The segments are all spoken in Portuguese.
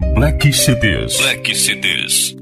Black CDs. Black CDs.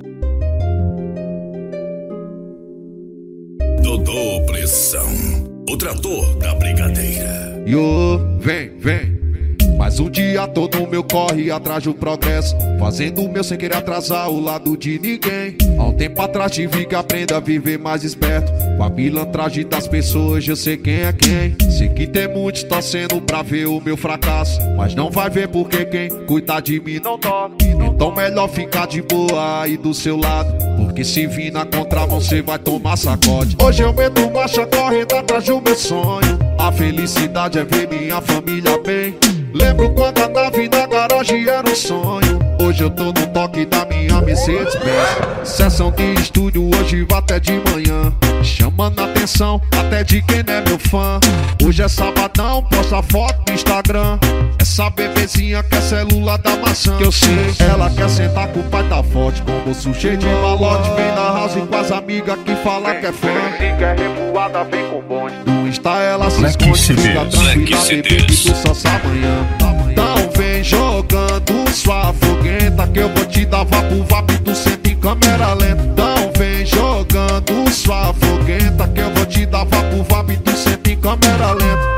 Dodô Pressão, o trator da brigadeira. Vem. Mas o dia todo meu corre atrás do progresso, fazendo o meu sem querer atrasar o lado de ninguém. Há um tempo atrás tive que aprender a viver mais esperto, com a pilantragem das pessoas eu sei quem é quem. Sei que tem muitos torcendo pra ver o meu fracasso, mas não vai ver porque quem cuida de mim não toca. Então melhor ficar de boa aí do seu lado, porque se vir na contramão cê vai tomar sacode. Hoje eu meto marcha correndo atrás do meu sonho, a felicidade é ver minha família bem. Lembro quando a nave na garagem era um sonho, hoje eu tô no toque da minha Mercedes-Benz. Sessão de estúdio hoje vai até de manhã, chamando a atenção até de quem não é meu fã. Hoje é sabadão, posta foto no Instagram, essa bebezinha quer célula da maçã. Que eu sei, ela quer sentar com o pai tá forte, com o bolso cheio de malote. Vem na house com as amigas que fala que é fã. Se quer revoada, vem com bonde. Do Insta ela se esconde, fica tranquila, bebê que tu só sabe amanhã. Então vem jogando sua fogueta, que eu vou te dar vapo, tu senta em câmera lenta. Então vem jogando sua fogueta, que eu vou te dar vapo, tu senta em câmera lenta.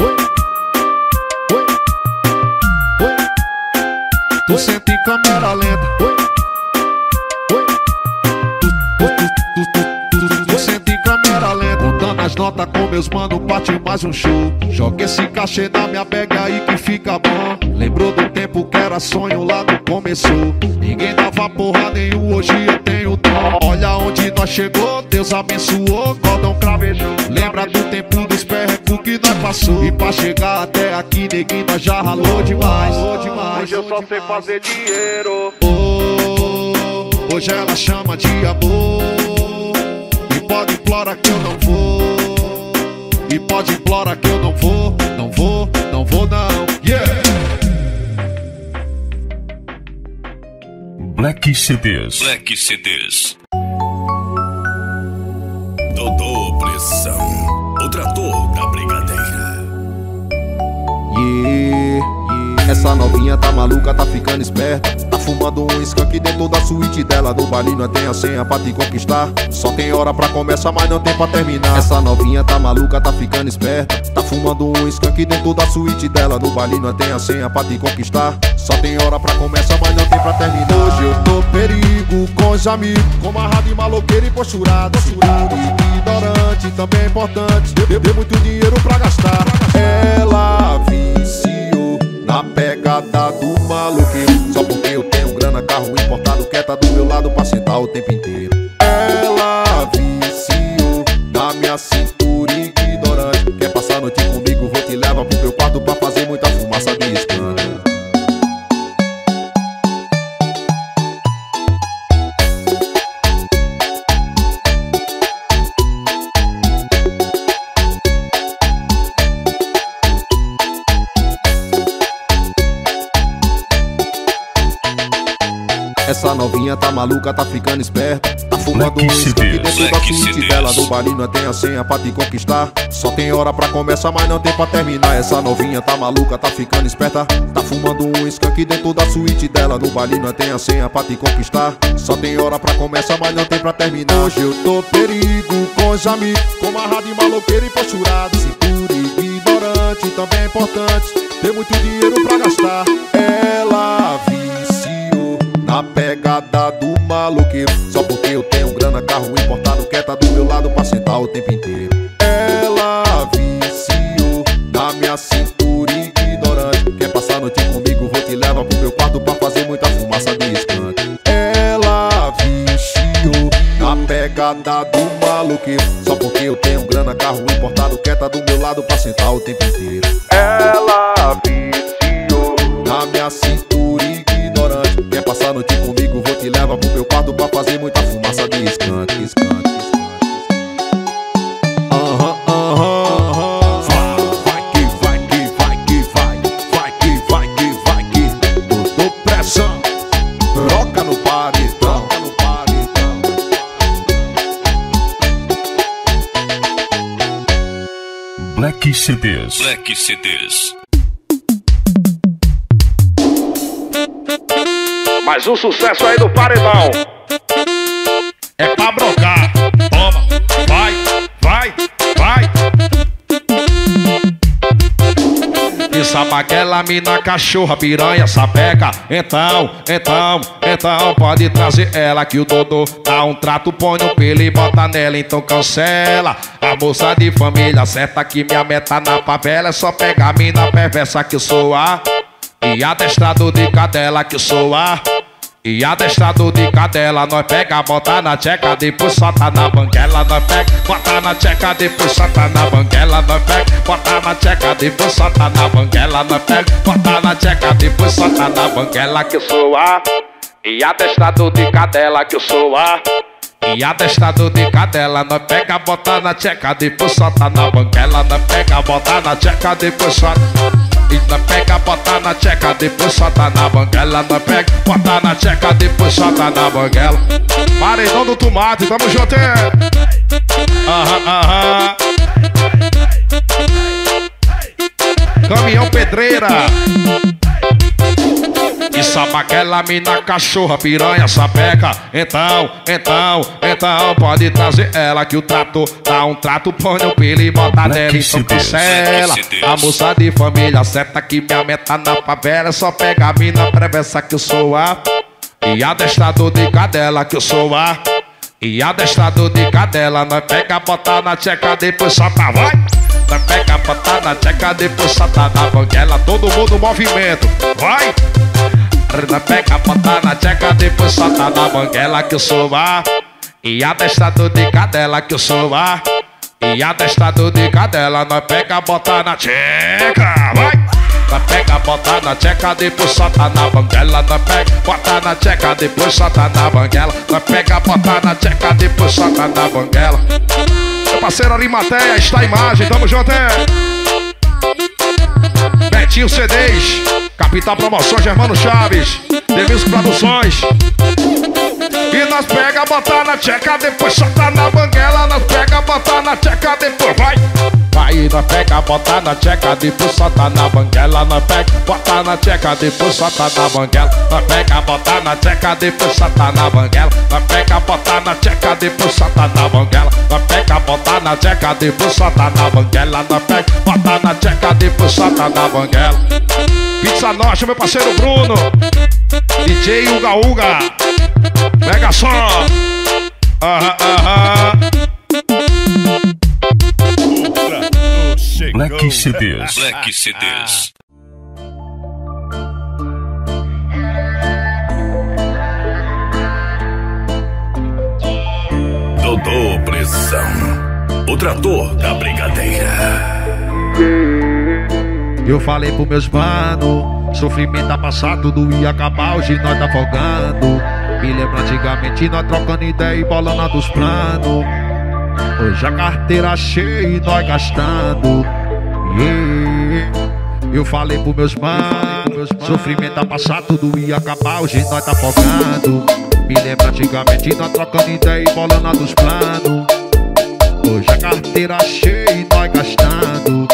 Oi. Tu senta em câmera lenta. Tu senta em câmera lenta. Contando as notas com meus mano, parte mais um show. Joga esse cachê na minha bag aí que fica bom. Lembrou do tempo que era sonho lá no começou. Ninguém dava porra nenhum, hoje eu tenho dom. Olha onde nós chegou, Deus abençoou, cordão cravejou. Lembra do tempo dos perrecos que nós passou. E pra chegar até aqui, neguinho, nós já ralou demais. Hoje eu só sei fazer dinheiro. Hoje ela chama de amor. E pode implorar que eu não vou. E pode implorar que eu não vou. Não. Yeah! Black CDs. Black CDs. Dodô Pressão, o trator da brigadeira. Essa novinha tá maluca, tá ficando esperta. Tá fumando um skunk dentro da suíte dela. No baile não tem a senha pra te conquistar. Só tem hora pra começar, mas não tem pra terminar. Essa novinha tá maluca, tá ficando esperta. Tá fumando um skunk dentro da suíte dela. No baile não tem a senha pra te conquistar. Só tem hora pra começar, mas não tem pra terminar. Hoje eu tô perigo com os amigos, com amarrado em maloqueiro e posturado. Ignorante, também é importante. Deu muito dinheiro pra gastar. Ela viciou na pegada do maloqueiro. Só porque eu tenho grana, carro importado, quer tá do meu lado pra sentar o tempo inteiro. Ela viciou na minha cintura ignorante. Quer passar a noite comigo, vou te levar pro meu quarto pra fazer muita fumaça de escândalo. Essa novinha tá maluca, tá ficando esperta. Tá fumando um skunk dentro da suíte dela. No baile não tem a senha pra te conquistar. Só tem hora pra começar, mas não tem pra terminar. Essa novinha tá maluca, tá ficando esperta. Tá fumando um skunk dentro da suíte dela. No baile não tem a senha pra te conquistar. Só tem hora pra começar, mas não tem pra terminar. Hoje eu tô perigo com os amigos, com amarrado em maloqueiro e posturado. Cintura ignorante, também é importante. Tem muito dinheiro pra gastar. Ela viciou na pegada do maloqueiro. Só porque eu tenho grana, carro importado, quer tá do meu lado pra sentar o tempo inteiro. Ela viciou na minha cintura ignorante. Quer passar a noite comigo, vou te levar pro meu quarto pra fazer muita fumaça de skunk. Ela viciou na pegada do maloqueiro. Só porque eu tenho grana, carro importado, quer tá do meu lado pra sentar o tempo inteiro. Ela viciou na minha cintura ignorante. Quer passar a noite comigo, vou te levar pro meu quarto pra fazer muita fumaça de skunk. Vai que Dodô Pressão, troca no paredão. Black CDs. Black CDs. Mais um sucesso aí do Paredão. É pra brocar. Toma, vai, vai, vai. E sabe aquela mina cachorra, piranha, sapeca? Então, pode trazer ela que o Dodô dá um trato, põe um pelo e bota nela, então cancela. A moça de família certa que minha meta na favela é só pegar a mina perversa que soa. E adestrado de cadela que soa. E adestrado de cadela, nós pega, bota na tcheca, depois solta na banguela. Nós pega, bota na tcheca, depois solta na banguela. Nós pega, bota na tcheca, depois solta na banguela. Nós pega, bota na tcheca, depois solta na banguela que soa. E adestrado de cadela que soa. E adestrado de cadela, nós pega, bota na tcheca, depois solta na banguela. Nós pega, bota na tcheca, depois solta. E nós pega, bota na tcheca, depois solta na banguela. Nós pega, bota na tcheca, depois solta na banguela. Paredão do tomate, tamo junto, é? Caminhão pedreira. E sabe aquela mina cachorra, piranha, sapeca? Então, pode trazer ela que o trato dá um trato, põe no pelo e bota nela, então cancela. A moça de família certa que minha meta na favela é só pegar a mina perversa que eu sou a. E adestrado de cadela que eu sou a. E adestrado de cadela, nós pega, bota na tcheca, depois solta, vai. Nós pega, bota na tcheca, depois solta na banguela. Todo mundo movimento, vai. Nós pega, bota na tcheca, depois solta na banguela que eu sou a. E adestrado de cadela que eu sou a. E adestrado de cadela, nós pega, bota na tcheca, vai. Nós pega, bota na tcheca, depois solta na banguela. Nós pega, bota na tcheca, depois solta na banguela. Nós pega, bota na tcheca, depois solta na banguela. Meu parceiro Arimateia, está a imagem, tamo junto, é? Betinho CDs, Capital Promoções, Germano Chaves, Demilson Produções. E nós pega, bota na tcheca, depois solta na banguela. Nós pega, bota na tcheca, depois vai. Vai, nós pega, bota na tcheca, depois solta na banguela. Nós pega, bota na tcheca, depois solta na banguela. Nós pega, bota na tcheca, depois solta na banguela. Nós pega, bota na tcheca, depois solta na banguela. Nós pega, bota na tcheca, depois solta na banguela. Nós pega, bota na tcheca, depois solta na banguela. Pizza Norte, meu parceiro Bruno, DJ Uga Uga, Mega Som. Black CDs. Black CDs. Dodô Pressão, o trator da brigadeira. Eu falei pros meus mano, sofrimento tá passado, tudo ia acabar, hoje nós tá folgando. Me lembro antigamente nós trocando ideia e bolando dos planos. Hoje a carteira cheia e nós gastando. Eu falei pros meus manos, sofrimento tá passado, tudo ia acabar, hoje nós tá folgando. Me lembro antigamente nós trocando ideia e bolando dos planos. Hoje a carteira cheia e nós gastando.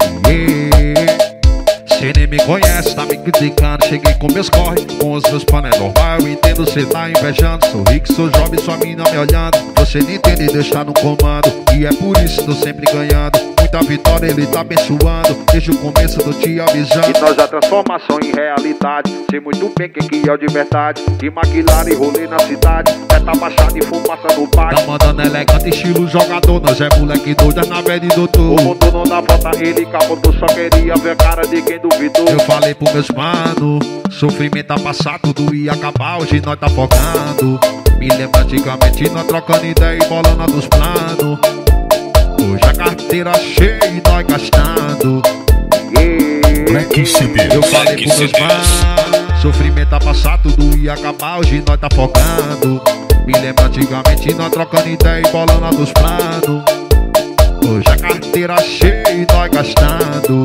Cê nem me conhece, tá me criticando. Cheguei com meus corre, com os meus panos é normal. Eu entendo, cê tá invejando. Sou rico, sou jovem, sua mina me olhando. Você não entende, Deus tá no comando. E é por isso tô sempre ganhando. Muita vitória ele tá abençoando. Desde o começo tô te avisando. E nós a transformação em realidade. Sei muito bem quem que é o de verdade. De McLaren rolê na cidade. Meta baixada e fumaça no parque. Tá mandando elegante, estilo jogador. Nós é moleque doido, na velha e doutor. O motor não dá volta, ele capotou. Só queria ver a cara de quem duvidou. Eu falei pros meus mano, sofrimento tá passado, tudo ia acabar, hoje nós tá focando. Me lembro antigamente nós trocando ideia e bolando dos planos. Hoje a carteira cheia e nós gastando. Black CDs. Eu falei pros meus mano, sofrimento tá passado, tudo ia acabar, hoje nós tá focando. Me lembro antigamente nós trocando ideia e bolando dos planos. Hoje a carteira cheia e nós gastando.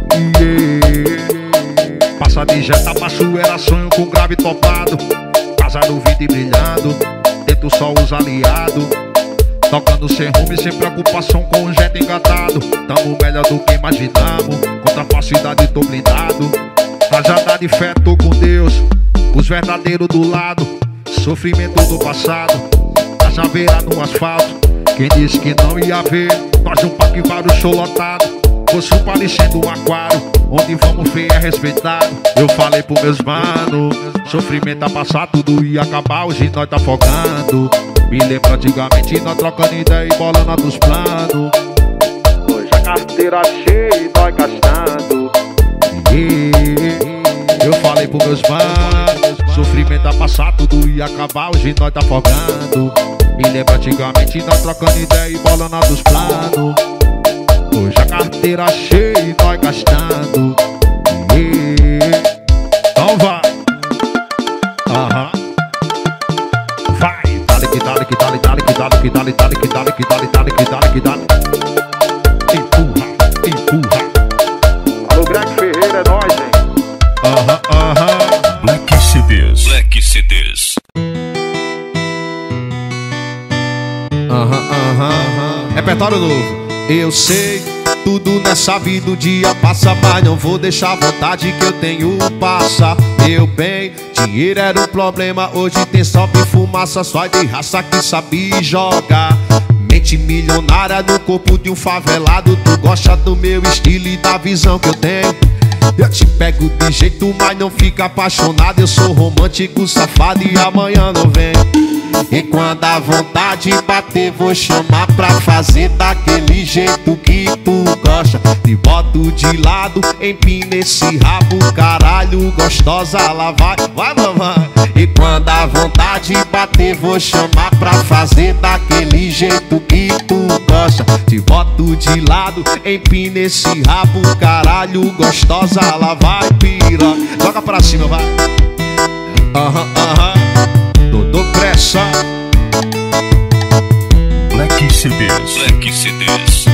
Passa de jeta baixo, era sonho com grave topado. Casa no vidro e brilhando, dentro só os aliados. Tocando sem rumo e sem preocupação com o jet engatado. Tamo melhor do que imaginamos, contra a falsidade tô blindado. Rajada de fé, tô com Deus, os verdadeiros do lado. Sofrimento do passado, a chaveira no asfalto. Quem disse que não ia ver, nós um parque vários show lotado. Fosse parecendo um aquário, onde vamos ver é respeitado. Eu falei pros meus manos, sofrimento a passar, tudo ia acabar, hoje nós tá focando. Me lembro antigamente nós trocando ideia e bolando dos planos. Hoje a carteira cheia e nós gastando. Eu falei pros meus manos, sofrimento a passar, tudo ia acabar, hoje nós tá focando. Me lembro antigamente nós trocando ideia e bolando dos planos. Hoje a carteira cheia e nós gastando. Então vai. Vai, dale que dale que dale, dale que dale que dale, dale que dale que dale, dale que dale que dale. Empurra, empurra. Alô, Greg Ferreira, é nóis, hein? Black CDs. Black CDs. Repertório novo. Eu sei, tudo nessa vida um dia passa, mas não vou deixar a vontade que eu tenho passar. Meu bem, dinheiro era um problema, hoje tem só e fumaça, só de raça que sabe jogar. Mente milionária no corpo de um favelado, tu gosta do meu estilo e da visão que eu tenho. Eu te pego de jeito, mas não fica apaixonado. Eu sou romântico, safado e amanhã não vem. E quando a vontade bater, vou chamar pra fazer daquele jeito que tu gosta. Te boto de lado, empina esse rabo, caralho, gostosa, lá vai, vai mamãe. E quando a vontade bater, vou chamar pra fazer daquele jeito que tu gosta. Te boto de lado, empina esse rabo, caralho, gostosa, lá vai, piroca. Joga pra cima, vai. Dou pressa. Black CDs. Black CDs.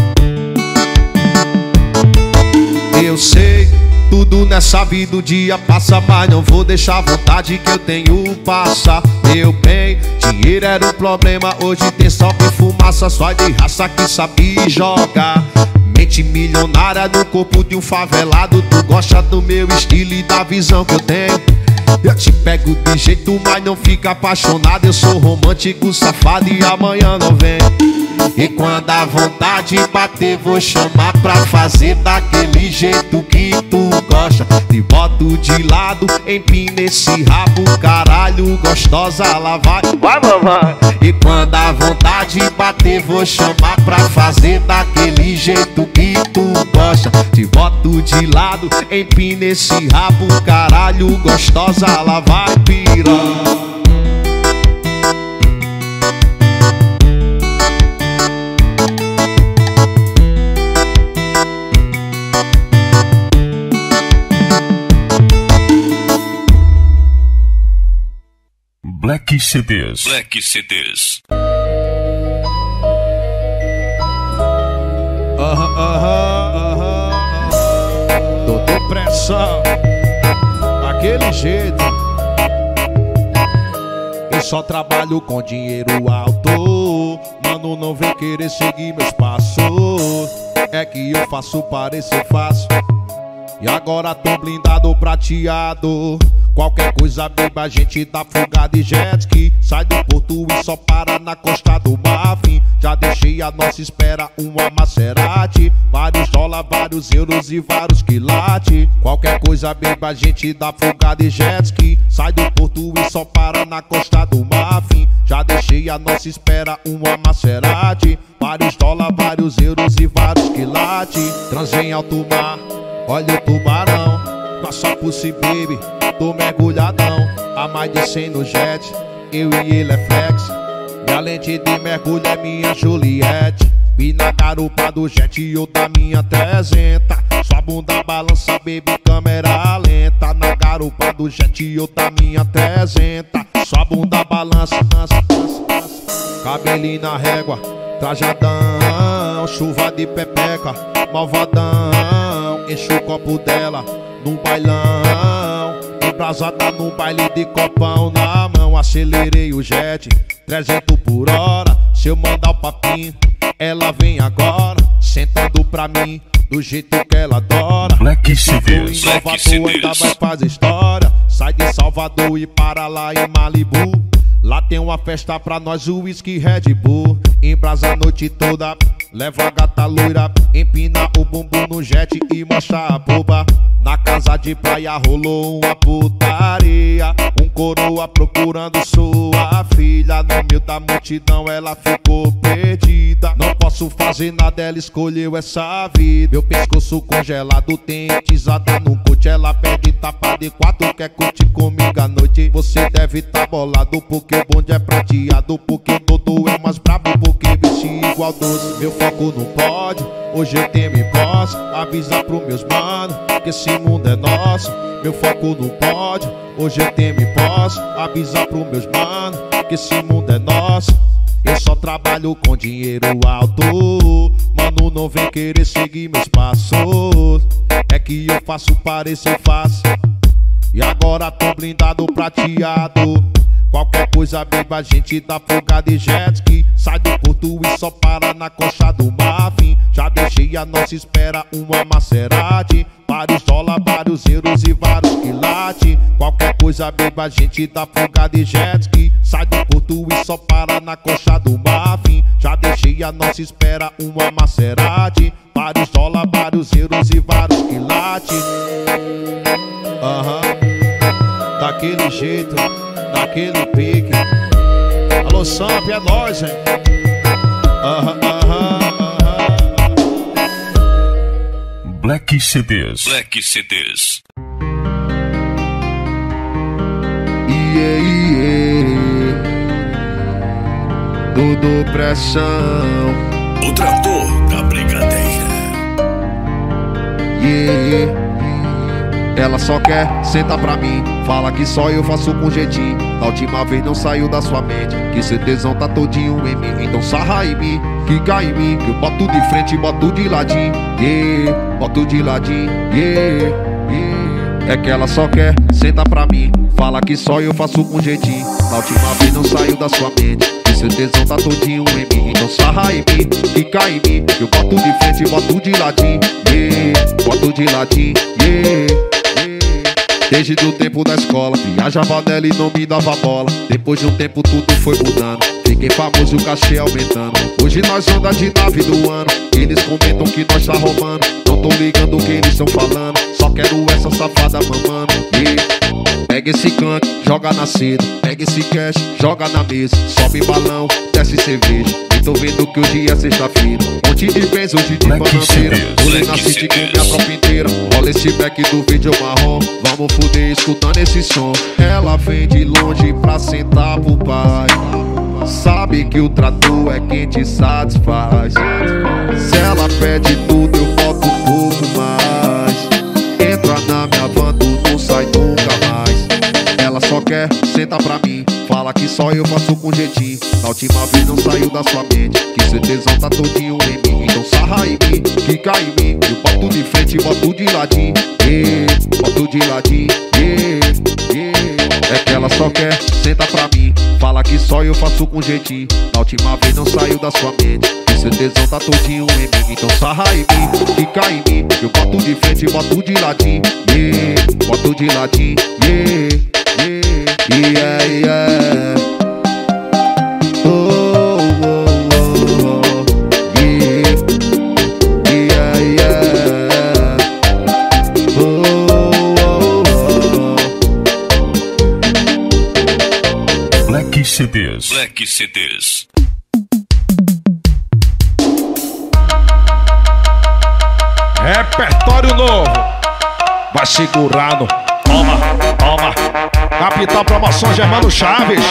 Eu sei, tudo nessa vida um dia passa, mas não vou deixar a vontade que eu tenho passar. Meu bem, dinheiro era um problema, hoje tem só e fumaça, só de raça que sabe jogar. Mente milionária no corpo de um favelado, tu gosta do meu estilo e da visão que eu tenho. Eu te pego de jeito, mas não fica apaixonado. Eu sou romântico, safado e amanhã não vem. E quando a vontade bater, vou chamar pra fazer daquele jeito que tu gosta. Te boto de lado, empina esse rabo, caralho, gostosa, lá vai, vai mamãe. E quando a vontade bater, vou chamar pra fazer daquele jeito que tu gosta. Te boto de lado, empina esse rabo, caralho, gostosa, lá vai, piranha. Black CDs. Black CDs. Tô depressão, daquele jeito. Eu só trabalho com dinheiro alto. Mano, não vem querer seguir meus passos. É que eu faço parecer fácil. E agora tô blindado prateado. Qualquer coisa, beba, a gente dá fuga de jet ski. Sai do porto e só para na costa do Marfim. Já deixei a nossa espera uma Maserati. Vários dólares, vários euros e vários quilates. Qualquer coisa, beba, a gente dá fuga de jet ski. Sai do porto e só para na costa do Marfim. Já deixei a nossa espera uma Maserati. Vários dólares, vários euros e vários quilates. Transei em alto mar, olha o tubarão. Nossa pussy baby, tô mergulhadão. A mais de 100 no jet, eu e ele é flex. Minha lente de mergulho é minha Juliette. Vi na garupa do jet e eu da minha 300. Sua bunda balança, baby, câmera lenta. Na garupa do jet e eu da minha 300. Sua bunda balança, cabelinho na régua, trajadão, chuva de pepeca, malvadão. Enche o copo dela no bailão, embrasada no baile de copão na mão. Acelerei o jet, 300 por hora. Se eu mandar o papinho, ela vem agora, sentando pra mim do jeito que ela adora. Black CDs. Salvador ainda vai fazer história. Sai de Salvador e para lá em Malibu. Lá tem uma festa pra nós, o whisky Red Bull. Embrasa a noite toda, leva a gata loira, empina o bumbum no jet e mostra a boba. Na casa de praia rolou uma putaria, um coroa procurando sua filha. No meio da multidão ela ficou perdida. Não posso fazer nada, ela escolheu essa vida. Meu pescoço congelado tem tisada no coach. Ela pede tapa de 4, quer curtir comigo à noite. Você deve tá bolado porque o bonde é prateado, porque o Dodô é mais brabo, porque veste igual doce. Meu foco não pode, hoje eu tenho me posso. Avisa pros meus manos que esse mundo é nosso. Meu foco não pode, hoje eu tenho me posso. Avisa pros meus manos que esse mundo é nosso. Eu só trabalho com dinheiro alto, mano, não vem querer seguir meus passos. É que eu faço parecer fácil, e agora tô blindado prateado. Qualquer coisa, baby, a gente dá fuga de jet ski. Sai do porto e só para na coxa do Marfim. Já deixei a nossa espera uma Maserati. Vários dólares, vários euros e vários quilates. Qualquer coisa, baby, a gente dá fuga de jet ski. Sai do porto e só para na coxa do Marfim. Já deixei a nossa espera uma Maserati. Vários dólares, vários euros e vários quilates. Daquele jeito, daquele pique. Alô, Samp, é nóis, hein? Black CDs. Black CDs. Dodô pressão. O trator da brigadeira. Ela só quer sentar pra mim, fala que só eu faço com jeitinho. Da última vez não saiu da sua mente que seu tesão tá todinho em mim. Então sarra em mim, quica em mim, que eu boto de frente e boto de ladinho. Boto de ladinho. É que ela só quer sentar pra mim, fala que só eu faço com jeitinho. Da última vez não saiu da sua mente que seu tesão tá todinho em mim. Então sarra em mim, quica em mim, que eu boto de frente e boto de ladinho. Boto de ladinho. Desde o tempo da escola, viajava nela e não me dava bola. Depois de um tempo tudo foi mudando, fiquei famoso e o cachê aumentando. Hoje nós anda de nave do ano, eles comentam que nós tá roubando. Não tô ligando o que eles estão falando, só quero essa safada mamando. Pega esse canto, joga na seda, pega esse cash, joga na mesa. Sobe balão, desce cerveja, e tô vendo que hoje é sexta-feira. Monte de bens, hoje de bananeira. Pulei na city com minha tropa inteira. Rola esse back do vídeo marrom, vamos fuder escutando esse som. Ela vem de longe pra sentar pro pai, sabe que o trator é quem te satisfaz. Se ela pede tudo eu boto um pouco mais. Entra na minha van, tu não sai nunca mais. Ela só quer sentar pra mim, fala que só eu faço com jeitinho. Da última vez não saiu da sua mente que seu tesão tá todinho em mim. Então sarra em mim, quica em mim, eu boto de frente e boto de ladinho. Boto de ladinho. É que ela só quer sentar pra mim, fala que só eu faço com jeitinho. Da última vez não saiu da sua mente que seu tesão tá todinho em mim. Então sarra em mim, fica em mim, eu boto de frente e boto de ladinho. Boto de ladinho. Black CDs. Black CDs. Repertório novo, vai segurando. Toma, toma. Capital Promoção Germano Chaves.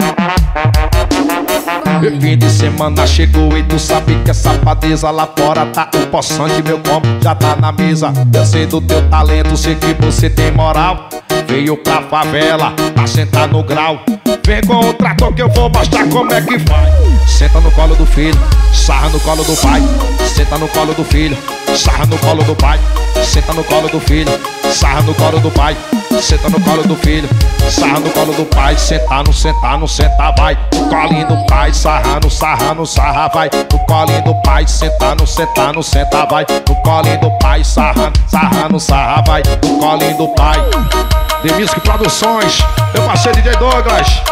Fim de semana chegou e tu sabe que essa safadeza lá fora tá o poçante. Meu combo já tá na mesa. Eu sei do teu talento, sei que você tem moral. Veio pra favela, pra sentar no grau. Vem com o trator que eu vou mostrar como é que faz. Senta no colo do filho, sarra no colo do pai. Senta no colo do filho, sarra no colo do pai. Senta no colo do filho, sarra no colo do pai, senta no colo do filho, sarra no colo do pai, sentar, não sentar, não sentar, vai. No colinho do pai, sarra, no sarra, no sarra, vai. No colinho do pai, sentar, não sentar, não sentar, vai. No colinho do pai, sarra, sarra, no sarra, vai. No colinho do pai. The Music Produções, meu parceiro DJ Douglas.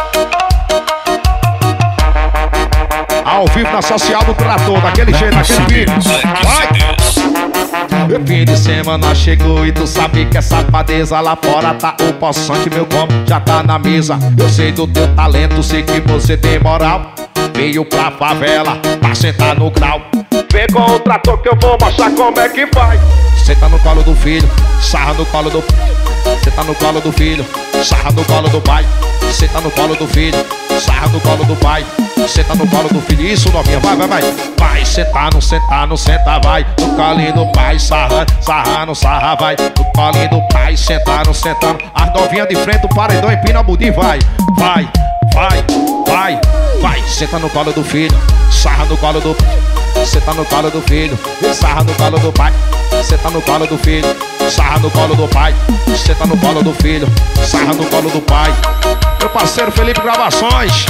Ao vivo na social do Trator, daquele jeito, daquele vídeo. Vai! O fim de semana chegou e tu sabe que é safadeza. Lá fora tá o poçante, meu combo já tá na mesa. Eu sei do teu talento, sei que você tem moral. Veio pra favela pra sentar no grau. Vem com o trator que eu vou mostrar como é que vai. Senta no colo do filho, sarra no colo do... Senta no colo do filho, sarra no colo do pai. Senta no colo do filho, sarra no colo do pai. Senta no colo do filho, isso novinha, vai, vai, vai. Vai sentar, não sentar, não sentar, vai. No colinho do pai, sarra, sarra, não sarra, vai. No colinho do pai, sentar, não sentar. As novinhas de frente, o paredão empina a budinha, vai. Vai, vai, vai, vai. Senta no colo do filho, sarra no colo do... Senta no colo do filho, sarra no colo do pai. Senta no colo do filho, sarra no colo do pai. Senta no colo do filho, sarra no colo do pai. Meu parceiro Felipe Gravações,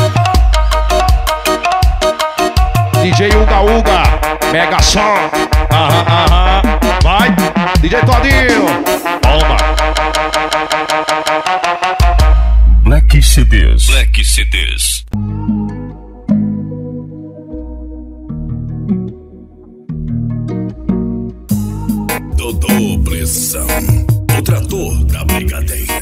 DJ Uga Uga, Mega Som. Aham, aham, vai. DJ Todinho, toma. Black CDs. Black CDs. Dodô Pressão, o trator da brincadeira.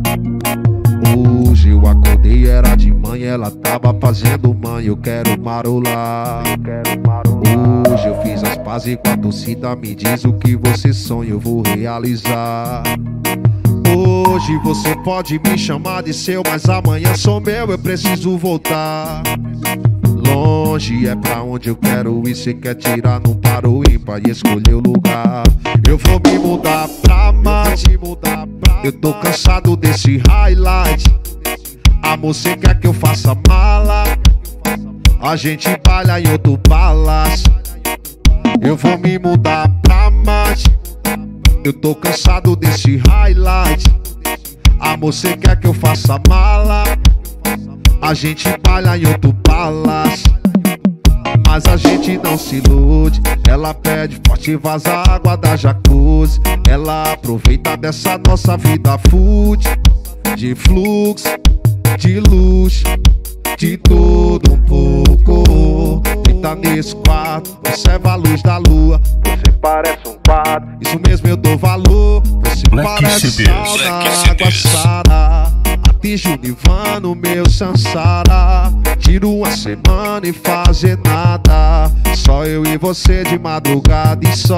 Hoje eu acordei, era de manhã, ela tava fazendo mãe, eu quero marolar. Hoje eu fiz as pazes com a torcida, me diz o que você sonha, eu vou realizar. Hoje você pode me chamar de seu, mas amanhã sou meu, eu preciso voltar. Longe é pra onde eu quero ir, cê quer tirar, não parou ímpar e escolher o lugar. Eu vou me mudar pra Marte, eu tô cansado desse highlight. Amor, cê quer que eu faça mala? A gente baila em outro palácio. Eu vou me mudar pra Marte, eu tô cansado desse highlight. Amor, cê quer que eu faça mala? A gente baila em outro palácio. Mas a gente não se ilude. Ela pede forte, vaza água da jacuzzi. Ela aproveita dessa nossa vida food, de fluxo, de luxo, de tudo um pouco. Deita nesse quarto, observa a luz da lua. Você parece um quadro, isso mesmo eu dou valor. Você Black parece CDs. sal na água sara. Atinge o divã no meu Sansara. Tiro uma semana e fazer nada, só eu e você de madrugada e só.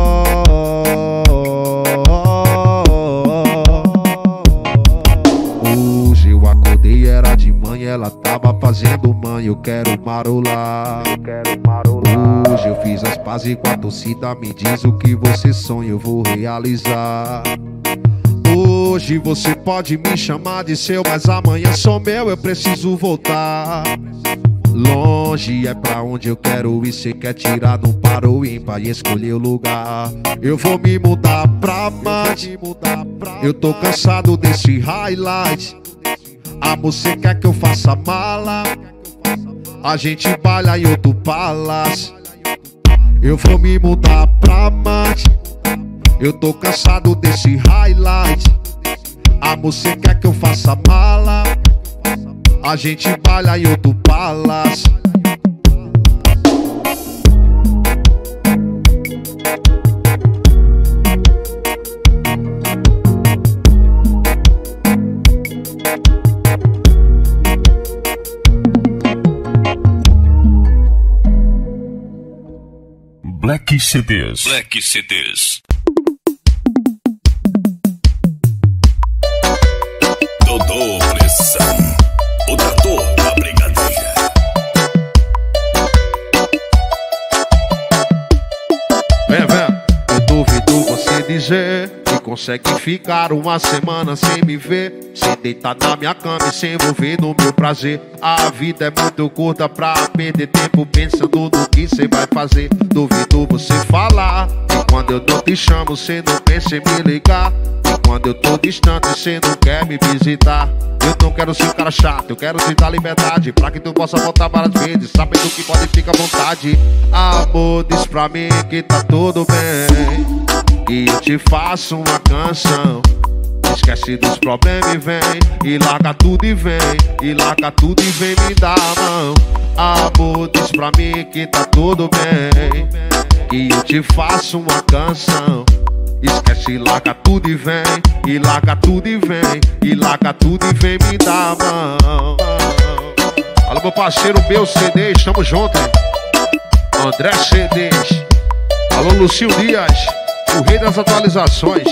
Hoje eu acordei, era de manhã, ela tava fazendo mãe, eu quero marolar. Hoje eu fiz as pazes com a torcida, me diz o que você sonha, eu vou realizar. Hoje você pode me chamar de seu, mas amanhã sou meu, eu preciso voltar. Longe é pra onde eu quero ir, cê quer tirar, não parou ímpar e escolher o lugar. Eu vou me mudar pra Marte, eu tô cansado desse highlight. Amor, cê quer que eu faça mala? A gente baila em outro palácio. Eu vou me mudar pra Marte, eu tô cansado desse highlight. Amor, cê quer que eu faça mala? A gente baila em outro palácio. Black CDs. Black CDs. Dodô Pressão, o trator da brincadeira. Vem, vem. Eu duvido você dizer que com consegue ficar uma semana sem me ver, sem deitar na minha cama e se envolver no meu prazer. A vida é muito curta pra perder tempo pensando no que cê vai fazer. Duvido você falar, e quando eu não te chamo cê não pensa em me ligar. E quando eu tô distante cê não quer me visitar. Eu não quero ser um cara chato, eu quero te dar liberdade, pra que tu possa voltar várias vezes, sabendo que pode ficar à vontade. Amor, diz pra mim que tá tudo bem, e eu te faço uma canção. Esquece dos problemas e vem, e larga tudo e vem, e larga tudo e vem me dar a mão. Amor, diz pra mim que tá tudo bem, e eu te faço uma canção. Esquece, larga tudo e vem, e larga tudo e vem, e larga tudo e vem me dar a mão. Alô, meu parceiro Bel CDs, tamo junto, hein? André CDs. Alô, Lucio Dias, o rei das atualizações.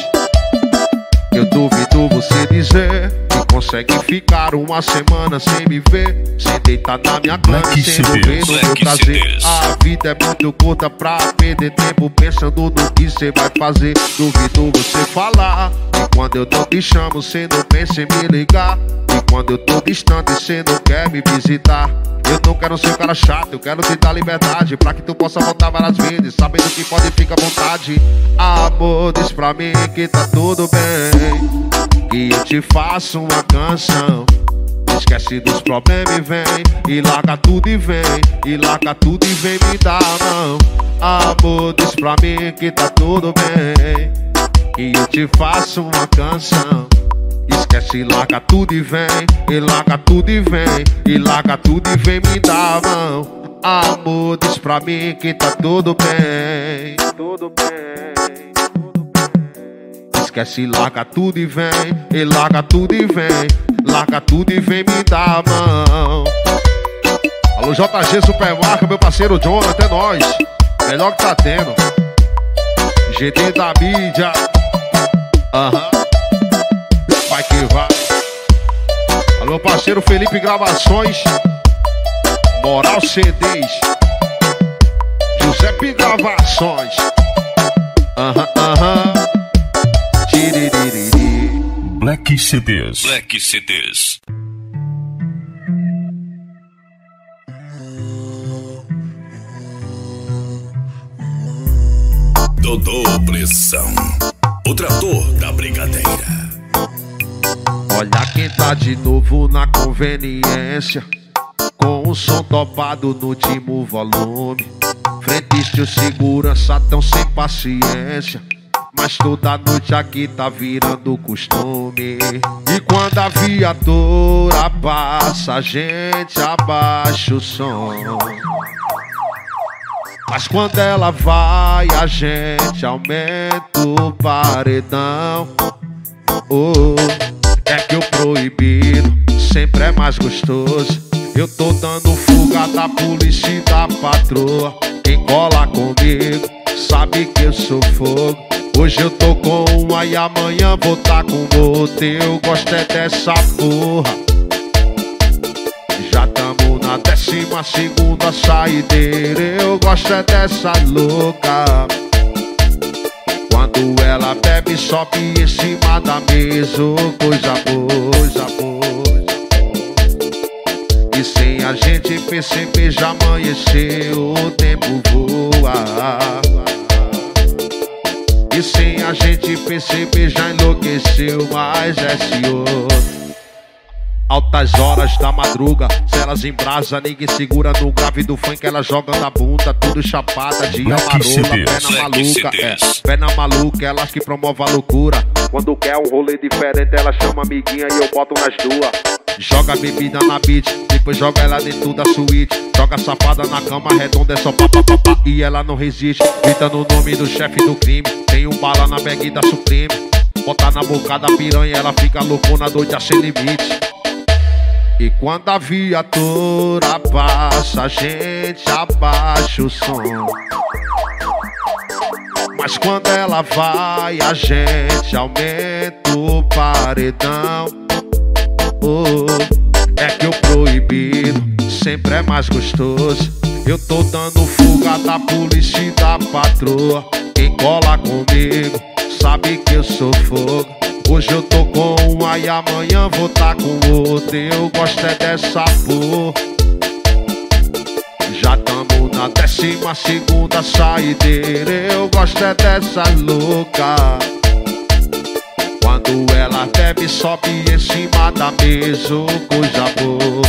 Eu duvido você dizer que consegue ficar uma semana sem me ver, sem deitar na minha cama e sem envolver no meu prazer. A vida é muito curta pra perder tempo pensando no que cê vai fazer. Duvido você falar, e quando eu não te chamo cê não pensa em me ligar. E quando eu tô distante cê não quer me visitar. Eu não quero ser um cara chato, eu quero te dar liberdade, pra que tu possa voltar várias vezes, sabendo que pode ficar à vontade. Amor, diz pra mim que tá tudo bem, e eu te faço uma canção. Esquece dos problemas e vem, e larga tudo e vem, e larga tudo e vem me dar a mão. Amor, diz pra mim que tá tudo bem, e eu te faço uma canção. Esquece, larga tudo e vem, e larga tudo e vem, e larga tudo e vem me dar a mão. Amor, diz pra mim que tá tudo bem, tudo bem, tudo bem. Esquece, larga tudo e vem, e larga tudo e vem, larga tudo e vem me dar a mão. Alô, JG Supermarca, meu parceiro John, até nós. Melhor que tá tendo. GD da mídia. Vai que vai. Alô, parceiro Felipe Gravações, Moral CDs, Giuseppe Gravações. Black CDs. Black CDs. Dodô Pressão, o trator da brincadeira. Olha quem tá de novo na conveniência, com o som topado no último volume. Frentista e o segurança tão sem paciência, mas toda noite aqui tá virando costume. E quando a viatura passa, a gente abaixa o som, mas quando ela vai, a gente aumenta o paredão. É que o proibido sempre é mais gostoso. Eu tô dando fuga da polícia e da patroa. Quem cola comigo sabe que eu sou fogo. Hoje eu tô com uma e amanhã vou tá com outra. Eu gosto é dessa porra. Já tamo na 12ª saideira. Eu gosto é dessa louca. Quando ela bebe, sobe em cima da mesa. Coisa boa, coisa boa. E sem a gente perceber, já amanheceu, o tempo voa. E sem a gente perceber, já enlouqueceu, mas é senhor. Altas horas da madruga, se elas em brasa, ninguém segura no grave do funk. Ela joga na bunda, tudo chapada de amarola. Pé na maluca, pé na maluca, elas que promovem a loucura. Quando quer um rolê diferente, ela chama amiguinha e eu boto nas duas. Joga bebida na beat, depois joga ela dentro da suíte. Joga safada na cama redonda, é só papapá. E ela não resiste, grita no nome do chefe do crime. Tem um bala na bag da Supreme. Bota na boca da piranha, ela fica loucona, doida sem limite. E quando a viatura passa, a gente abaixa o som, mas quando ela vai, a gente aumenta o paredão. É que o proibido sempre é mais gostoso. Eu tô dando fuga da polícia e da patroa. Quem cola comigo sabe que eu sou fogo. Hoje eu tô com uma e amanhã vou tá com outra. Eu gosto é dessa porra. Já tamo na 12ª saideira. Eu gosto é dessa louca. Quando ela bebe, sobe em cima da mesa, coisa boa.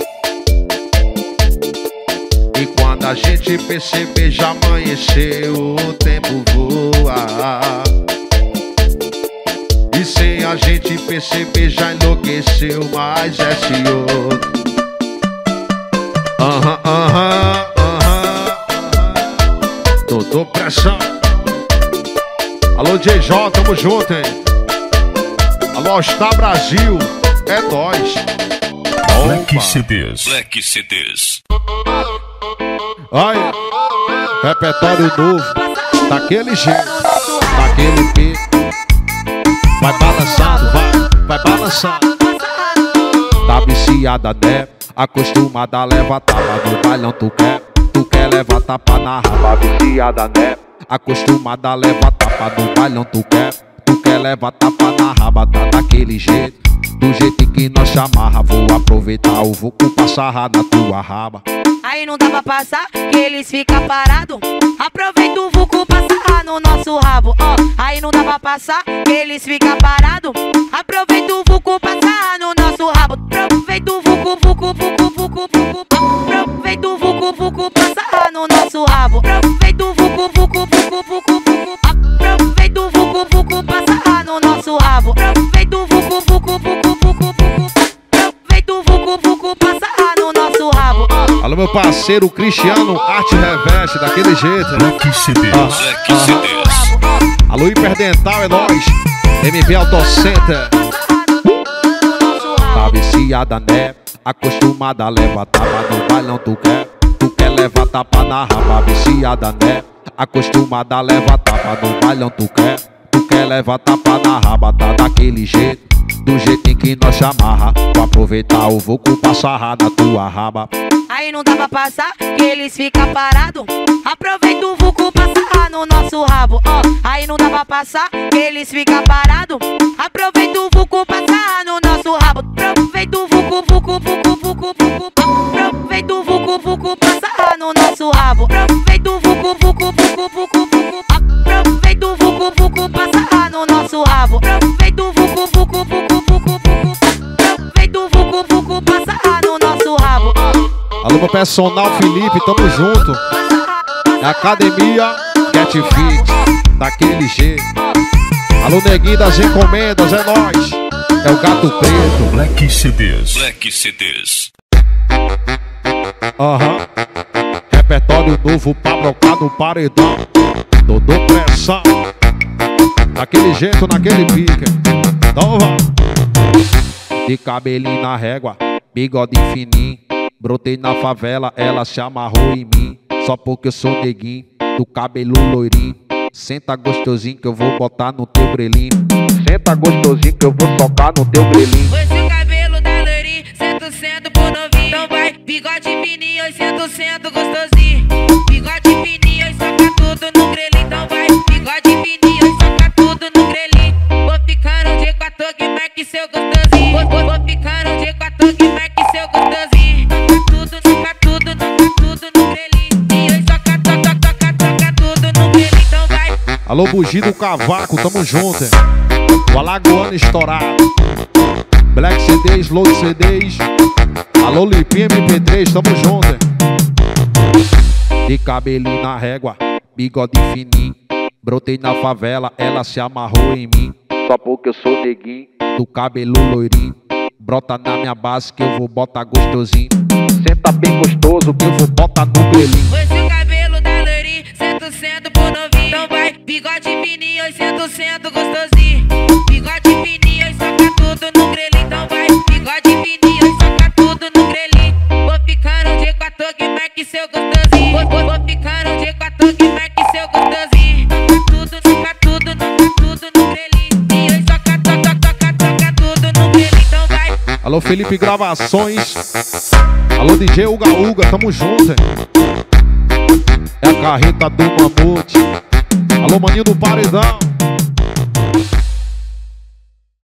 E quando a gente perceber, já amanheceu, o tempo voa. E sem a gente perceber, já enlouqueceu, mas esse outro. Tô pressão. Alô, DJ, tamo junto, hein? Alô, All-Star Brasil, é nóis. Black CDs. Black CDs. Olha, repertório novo, daquele jeito, daquele pique. Vai balançando, vai balançando. Tá viciada, né? Acostumada, leva tapa no bailão, tu quer levar tapa na raba. Viciada, né? Acostumada, leva tapa no bailão, tu quer levar tapa na raba. Tá daquele jeito, do jeito que nós chamarra. Vou aproveitar o vucu pra sarrar na tua raba. Aí não dá pra passar, que eles ficam parados. Aproveita o vucu pra sarrar no nosso rabo, ó. Aí não dá pra passar, que eles ficam parados. Aproveita o vucu pra sarrar no nosso rabo. Aproveita o vucu, vucu, vucu, vucu, vucu. Aproveita o vucu, vucu pra sarrar no nosso rabo. Aproveita o vucu, vucu, vucu, vucu, vucu. Aproveita o vucu, vucu pra sarrar no nosso rabo. Aproveita o vucu, vucu, vucu, vucu, vucu. Aproveita o vucu, vucu pra sarrar no nosso rabo. Alô, meu parceiro Cristiano Arte Reveste, daquele jeito, né? Black CDs. Black CDs. Alô, Hiperdental, é nóis. MV Autocenter. Tá viciada, né? Acostumada, leva tapa no bailão, tu quer levar tapa na raba. Viciada, né? Acostumada, leva tapa no bailão, tu quer levar tapa na raba. Tá daquele jeito, do jeito em que nós chamarra. Vou aproveitar o vucu pra sarrar na tua raba. Aí não dá pra passar, que eles ficam parados. Aproveita o vucu pra sarrar no nosso rabo, ó. Aí não dá pra passar, que eles ficam parados. Aproveita o vucu pra sarrar no nosso rabo. Aproveita o vucu, vucu, vucu, vucu, vucu. Aproveita o vucu, vucu pra sarrar no nosso rabo. Aproveita o vucu, vucu, vucu, vucu, vucu. Aproveita o vucu, vucu pra sarrar no nosso rabo. Aproveita o vucu, vucu, vucu, vucu, vucu. Aproveita o vucu, vucu pra sarrar no nosso rabo. Alô, meu personal Felipe, tamo junto. É Academia Get Fit, daquele jeito. Alô, neguinho das encomendas, é nóis. É o Gato Preto. Black CDs. Black CDs. Repertório novo pra brocar no paredão. Dodô pressão, daquele jeito, naquele pique. Então vamos. De cabelinho na régua, bigode fininho. Brotei na favela, ela se amarrou em mim. Só porque eu sou neguinho, do cabelo loirinho. Senta gostosinho que eu vou botar no teu grelhinho. Senta gostosinho que eu vou tocar no teu grelhinho. Esse o cabelo da loirinha, 100% por novinho. Então vai, bigode fininho, 100% gostosinho. Bigode fininho, soca tudo no grelhinho. Então vai, bigode fininho, soca tudo no grelhinho. Vou ficando de 4 que marque seu gostosinho. Vou ficando de 4 que marque seu gostosinho. Soca tudo no grelhinho. E aí soca tudo no grelhinho. Então vai. Alô, Bugi do Cavaco, tamo junto, hein? O Alagoano estourado. Black CDs, Load CDs. Alô, Lipinha MP3, tamo junto, hein? De cabelinho na régua, bigode fininho. Brotei na favela, ela se amarrou em mim. Só porque eu sou neguinho, do cabelo loirinho. Brota na minha base que eu vou botar gostosinho. Senta bem gostoso que eu vou botar no grelhinho. Esse o cabelo da loirinha, 100% por novinho. Então vai, bigode fininho, 100% gostosinho. Bigode fininho, soca tudo no grelhinho. Então vai, bigode fininho, soca tudo no grelhinho. Vou ficando de 4 que marque seu gostosinho. Vou ficando de 4 que marque seu gostosinho. Soca tudo no grelhinho. E aí soca tudo no grelhinho. Então vai. Alô, Felipe Gravações. Alô, DJ Uga Uga, tamo junto, hein? É a carreta do Mamute. Alô, maninho do Paredão.